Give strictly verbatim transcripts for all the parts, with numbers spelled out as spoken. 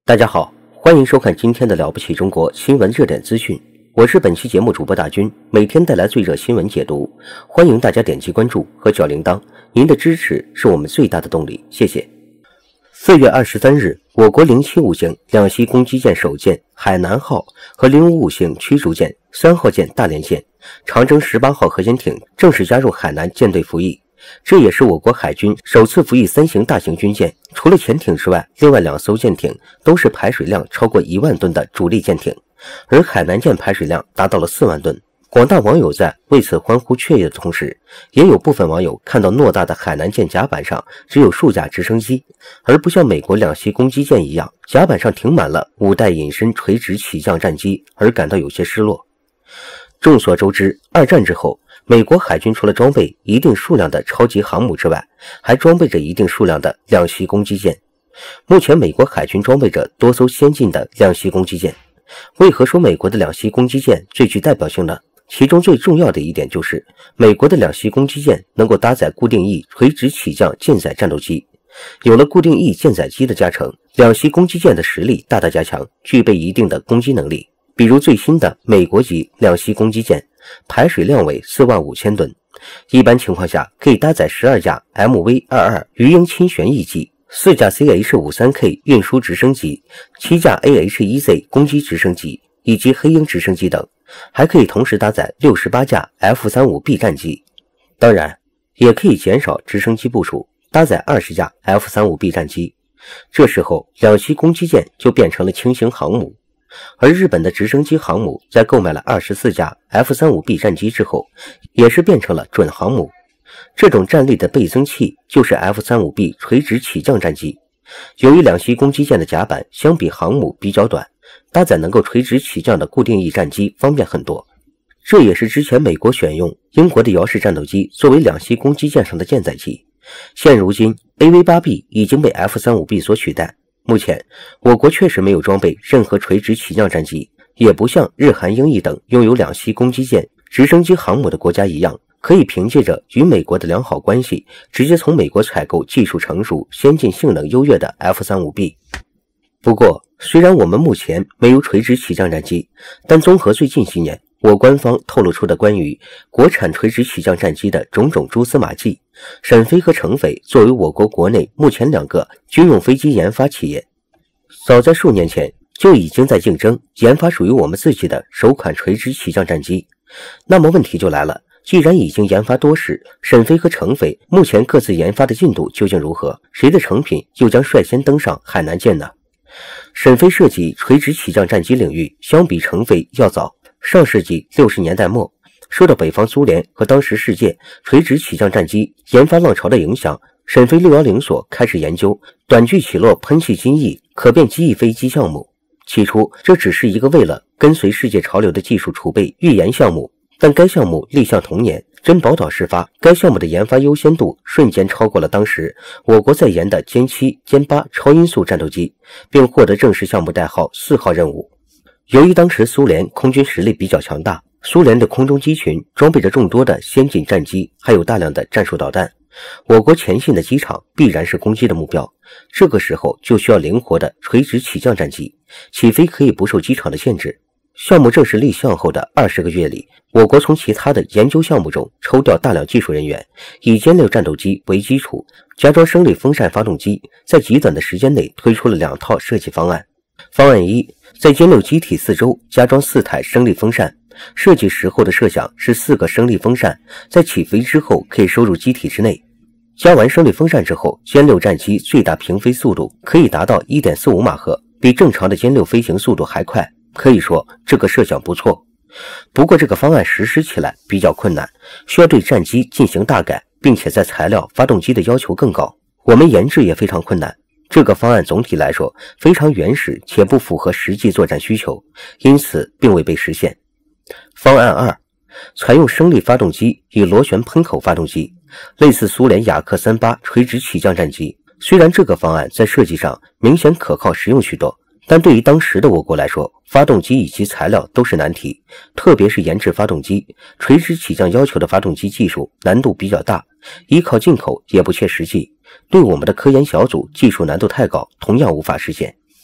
大家好，欢迎收看今天的了不起中国新闻热点资讯，我是本期节目主播大军，每天带来最热新闻解读，欢迎大家点击关注和小铃铛，您的支持是我们最大的动力，谢谢。四月二十三日，我国零七五型两栖攻击舰首舰海南号和零五五型驱逐舰三号舰大连舰、长征十八号核潜艇正式加入海南舰队服役。这也是我国海军首次服役三型大型军舰，除了潜艇之外，另外两艘舰艇都是排水量超过一万吨的主力舰艇，而海南舰排水量达到了四万吨。广大网友在为此欢呼雀跃的同时，也有部分网友看到偌大的海南舰甲板上只有数架直升机，而不像美国两栖攻击舰一样，甲板上停满了五代隐身垂直起降战机，而感到有些失落。众所周知，二战之后，美国海军除了装备一定数量的超级航母之外，还装备着一定数量的两栖攻击舰。目前美国海军装备着多艘先进的两栖攻击舰。为何说美国的两栖攻击舰最具代表性呢？其中最重要的一点就是，美国的两栖攻击舰能够搭载固定翼垂直起降舰载战斗机。有了固定翼舰载机的加成，两栖攻击舰的实力大大加强，具备一定的攻击能力。比如最新的美国级两栖攻击舰，排水量为四万五千吨，一般情况下可以搭载十二架 M V 二十二 鱼鹰轻旋翼机，四架 C H 五十三K 运输直升机，七架 A H 一 Z 攻击直升机以及黑鹰直升机等，还可以同时搭载六十八架 F 三十五 B 战机。当然，也可以减少直升机部署，搭载二十架 F 三十五 B 战机。这时候，两栖攻击舰就变成了轻型航母。而日本的直升机航母在购买了二十四架 F 三十五 B 战机之后，也是变成了准航母。这种战力的倍增器就是 F 三十五 B 垂直起降战机。由于两栖攻击舰的甲板相比航母比较短，搭载能够垂直起降的固定翼战机方便很多。这也是之前美国选用英国的遥式战斗机作为两栖攻击舰上的舰载机。现如今 A V 八 B 已经被 F 三十五 B 所取代。目前我国确实没有装备任何垂直起降战机，也不像日韩英译等拥有两栖攻击舰、直升机航母的国家一样，可以凭借着与美国的良好关系，直接从美国采购技术成熟、先进性能优越的 F 三十五 B。 不过虽然我们目前没有垂直起降战机，但综合最近几年我官方透露出的关于国产垂直起降战机的种种蛛丝马迹，沈飞和成飞作为我国国内目前两个军用飞机研发企业，早在数年前就已经在竞争研发属于我们自己的首款垂直起降战机。那么问题就来了，既然已经研发多时，沈飞和成飞目前各自研发的进度究竟如何？谁的成品又将率先登上海南舰呢？沈飞涉及垂直起降战机领域相比成飞要早，上世纪六十年代末，受到北方苏联和当时世界垂直起降战机研发浪潮的影响，沈飞六一零所开始研究短距起落喷气机翼可变机翼飞机项目。起初这只是一个为了跟随世界潮流的技术储备预研项目，但该项目立项同年，珍宝岛事发，该项目的研发优先度瞬间超过了当时我国在研的歼七、歼八超音速战斗机，并获得正式项目代号四号任务。由于当时苏联空军实力比较强大，苏联的空中机群装备着众多的先进战机，还有大量的战术导弹，我国前线的机场必然是攻击的目标。这个时候就需要灵活的垂直起降战机，起飞可以不受机场的限制。项目正式立项后的二十个月里，我国从其他的研究项目中抽调大量技术人员，以歼六战斗机为基础，加装升力风扇发动机，在极短的时间内推出了两套设计方案。方案一，在歼六机体四周加装四台升力风扇，设计时候的设想是四个升力风扇在起飞之后可以收入机体之内。加完升力风扇之后，歼六战机最大平飞速度可以达到 一点四五马赫，比正常的歼六飞行速度还快，可以说这个设想不错。不过这个方案实施起来比较困难，需要对战机进行大改，并且在材料、发动机的要求更高，我们研制也非常困难。这个方案总体来说非常原始且不符合实际作战需求，因此并未被实现。方案二，采用升力发动机与螺旋喷口发动机，类似苏联雅克三八垂直起降战机。虽然这个方案在设计上明显可靠实用许多，但对于当时的我国来说，发动机以及材料都是难题，特别是研制发动机，垂直起降要求的发动机技术难度比较大，依靠进口也不切实际，对我们的科研小组技术难度太高，同样无法实现。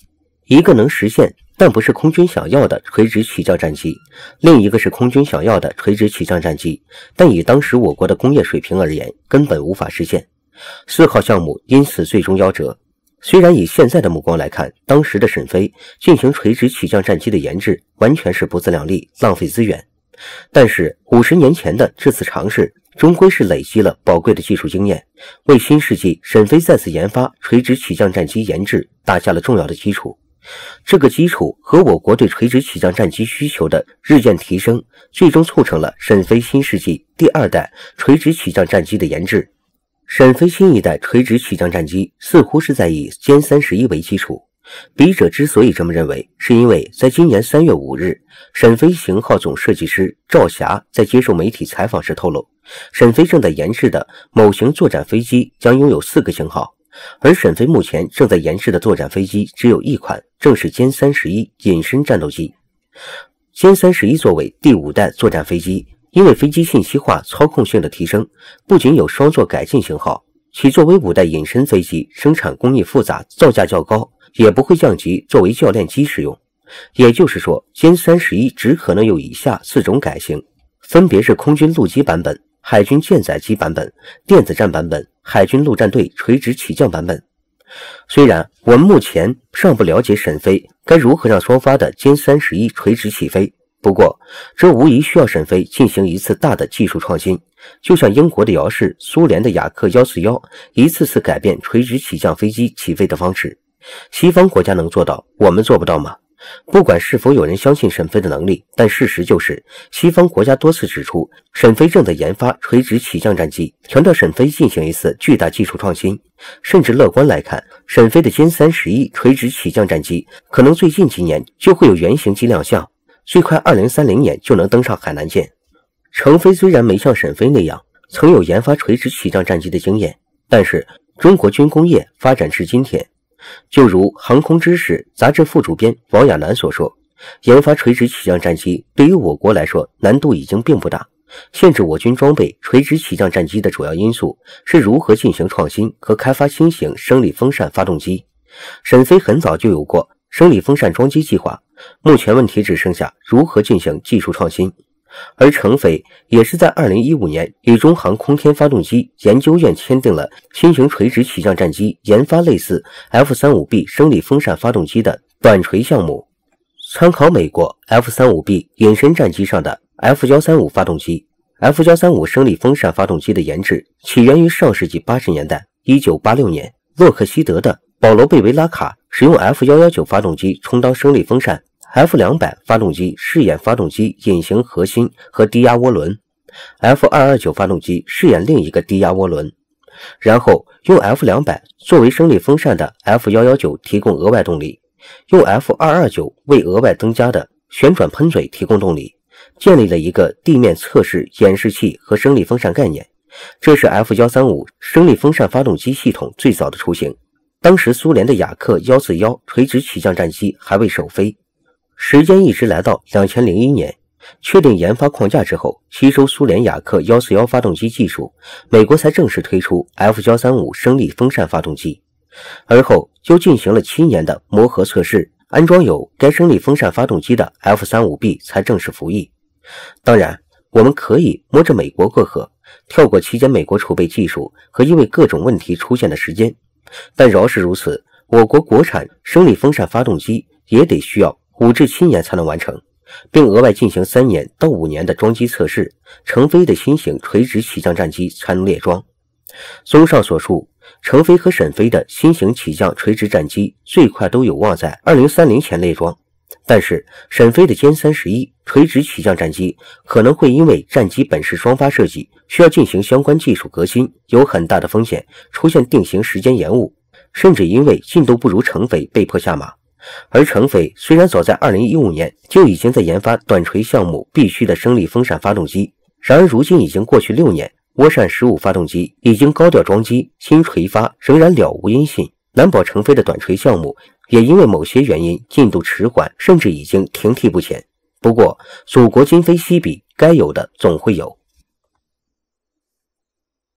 一个能实现但不是空军想要的垂直起降战机，另一个是空军想要的垂直起降战机，但以当时我国的工业水平而言，根本无法实现。四号项目因此最终夭折。虽然以现在的目光来看，当时的沈飞进行垂直起降战机的研制完全是不自量力，浪费资源，但是五十年前的这次尝试终归是累积了宝贵的技术经验，为新世纪沈飞再次研发垂直起降战机研制打下了重要的基础。这个基础和我国对垂直起降战机需求的日渐提升，最终促成了沈飞新世纪第二代垂直起降战机的研制。沈飞新一代垂直起降战机似乎是在以歼三十一为基础，笔者之所以这么认为，是因为在今年三月五日，沈飞型号总设计师赵霞在接受媒体采访时透露，沈飞正在研制的某型作战飞机将拥有四个型号，而沈飞目前正在研制的作战飞机只有一款，正是歼三十一隐身战斗机。歼三十一作为第五代作战飞机，因为飞机信息化操控性的提升，不仅有双座改进型号，其作为五代隐身飞机生产工艺复杂，造价较高，也不会降级作为教练机使用。也就是说，歼三十一只可能有以下四种改型，分别是空军陆基版本、海军舰载机版本、电子战版本、海军陆战队垂直起降版本。虽然我们目前尚不了解沈飞该如何让双发的歼三十一垂直起飞，不过这无疑需要沈飞进行一次大的技术创新，就像英国的姚式、苏联的雅克一四一一次次改变垂直起降飞机起飞的方式。西方国家能做到，我们做不到吗？不管是否有人相信沈飞的能力，但事实就是西方国家多次指出沈飞正在研发垂直起降战机，强调沈飞进行一次巨大技术创新。甚至乐观来看，沈飞的歼三十一垂直起降战机可能最近几年就会有原型机亮相，最快二零三零年就能登上海南舰。程飞虽然没像沈飞那样曾有研发垂直起降战机的经验，但是中国军工业发展至今天，就如《航空知识》杂志副主编王亚楠所说，研发垂直起降战机对于我国来说难度已经并不大，限制我军装备垂直起降战机的主要因素是如何进行创新和开发新型升力风扇发动机。沈飞很早就有过升力风扇装机计划，目前问题只剩下如何进行技术创新。而程飞也是在二零一五年与中航空天发动机研究院签订了新型垂直起降战机研发类似 F 三十五 B 升力风扇发动机的短垂项目，参考美国 F 三十五 B 隐身战机上的 F 一三五 发动机。 F 一三五 升力风扇发动机的研制起源于上世纪八十年代。一九八六年，洛克希德的保罗贝维拉卡使用 F 一一九 发动机充当升力风扇， F 二百 发动机试验发动机隐形核心和低压涡轮， F 二二九 发动机试验另一个低压涡轮，然后用 F 二百 作为升力风扇的 F 一一九 提供额外动力，用 F 二二九 为额外增加的旋转喷嘴提供动力，建立了一个地面测试演示器和升力风扇概念。这是 F 一三五 升力风扇发动机系统最早的雏形，当时苏联的雅克一四一垂直起降战机还未首飞。时间一直来到二零零一年，确定研发框架之后，吸收苏联雅克一四一发动机技术，美国才正式推出 F 一三五 升力风扇发动机。而后又进行了七年的磨合测试，安装有该升力风扇发动机的 F 三十五 B 才正式服役。当然，我们可以摸着美国过河，跳过期间美国储备技术和因为各种问题出现的时间，但饶是如此，我国国产升力风扇发动机也得需要五至七年才能完成，并额外进行三年到五年的装机测试，程飞的新型垂直起降战机才能列装。综上所述，程飞和沈飞的新型起降垂直战机最快都有望在二零三零前列装，但是沈飞的歼三十一垂直起降战机可能会因为战机本是双发设计，需要进行相关技术革新，有很大的风险出现定型时间延误，甚至因为进度不如程飞被迫下马。而程飞虽然早在二零一五年就已经在研发短垂项目必须的升力风扇发动机，然而如今已经过去六年，涡扇十五发动机已经高调装机，新垂发仍然了无音信，难保程飞的短垂项目也因为某些原因进度迟缓，甚至已经停替不前。不过祖国今非昔比，该有的总会有。